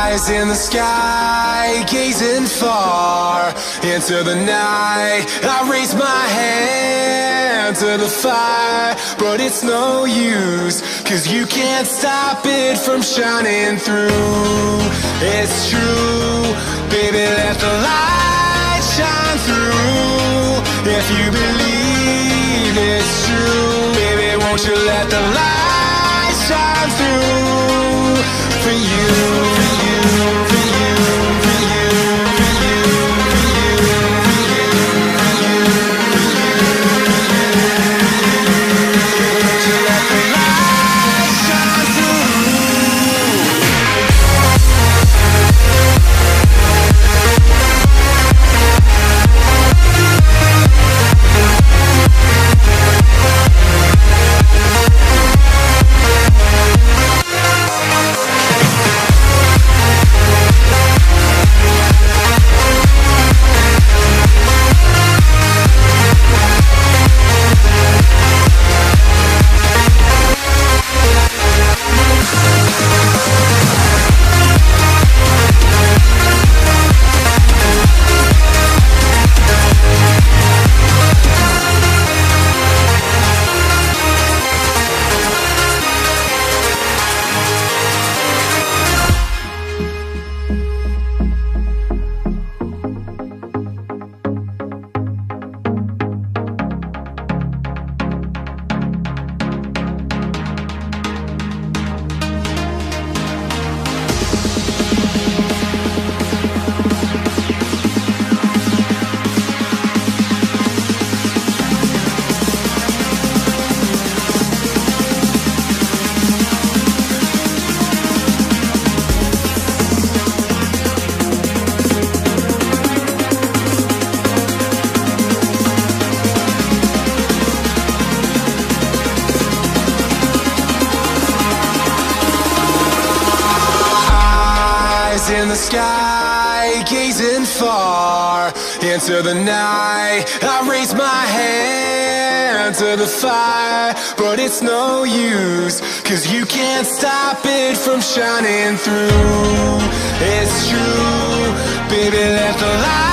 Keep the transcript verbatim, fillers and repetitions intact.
Eyes in the sky, gazing far into the night. I raise my hand to the fire, but it's no use, 'cause you can't stop it from shining through. It's true, baby, let the light shine through. If you believe it's true, baby, won't you let the light shine through for you, for you, for you, for you, for you, for you, for you, for you, for you. Won't you let the light shine through? In the sky, gazing far into the night. I raise my hand to the fire, but it's no use, 'cause you can't stop it from shining through. It's true, baby, let the light